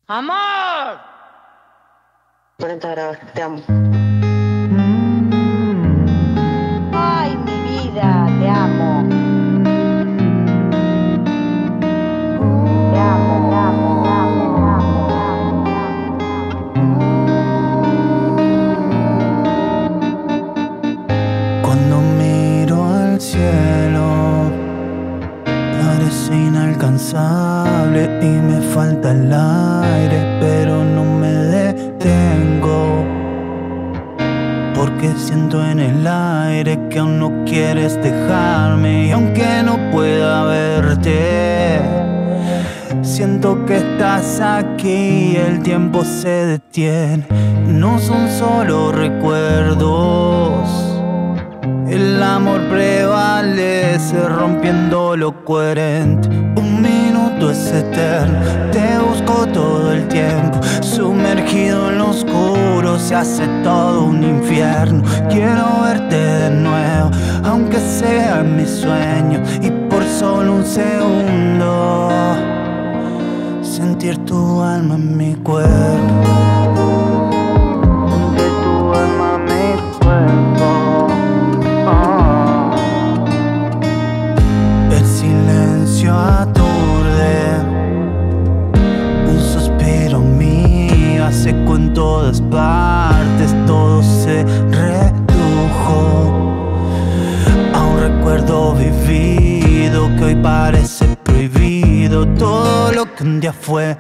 ¡Amor! 40 grados, te amo. Ay, mi vida, te amo. Te amo, te amo, te amo, te amo, te amo. Cuando miro al cielo, parece inalcanzable y me falta el aire, pero no me detengo, porque siento en el aire que aún no quieres dejarme. Y aunque no pueda verte, siento que estás aquí y el tiempo se detiene. No son solo recuerdos, el amor prevalece rompiendo lo coherente. Un minuto es eterno, te busco todo el tiempo. Sumergido en lo oscuro se hace todo un infierno. Quiero verte de nuevo, aunque sea en mis sueños, y por solo un segundo sentir tu alma en mi cuerpo. Sentir tu alma en mi cuerpo. El silencio aturde, un suspiro mío hace eco en todas partes, todo se redujo a un recuerdo vivido que hoy parece prohibido. Todo lo que un día fue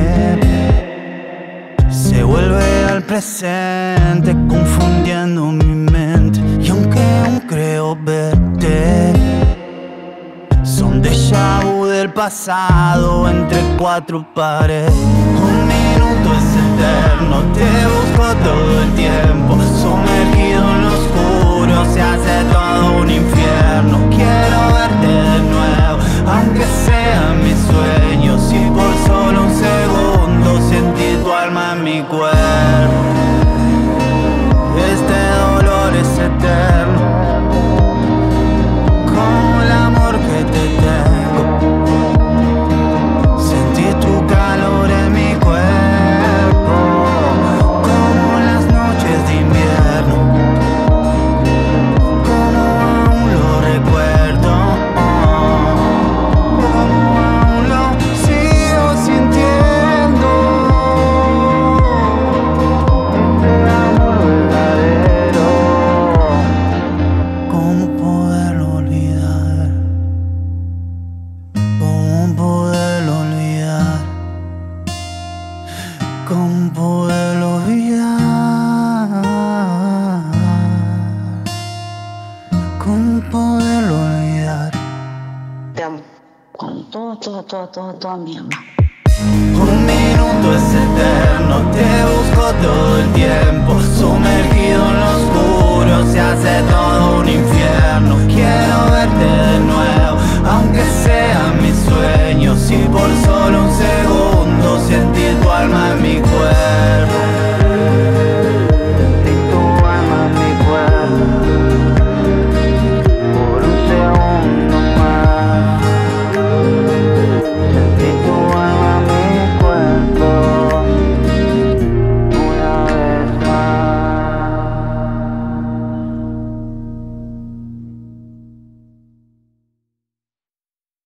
se vuelve al presente, confundiendo mi mente. Y aunque aún creo verte, son déjà vu del pasado entre cuatro paredes. Un minuto es eterno, te busco todo el tiempo. Sumergido en lo oscuro se hace todo un infierno. Quiero verte de nuevo, aunque sean mis sueños, y por solo un segundo sentí tu alma en mi cuerpo. Este dolor es eterno, como el amor que te tengo. Sentí tu calor en mi cuerpo, como las noches de invierno, como aún lo recuerdo, como aún lo sigo sintiendo. Este amor verdadero, ¿cómo poderlo olvidar? ¿Cómo poderlo olvidar? ¿Cómo poderlo olvidar? ¿Cómo poderlo olvidar? Te amo. Con toda mi alma. Un minuto es eterno, te busco todo el tiempo. Sumergido en lo oscuro se hace todo un infierno. Quiero verte de nuevo, aunque sea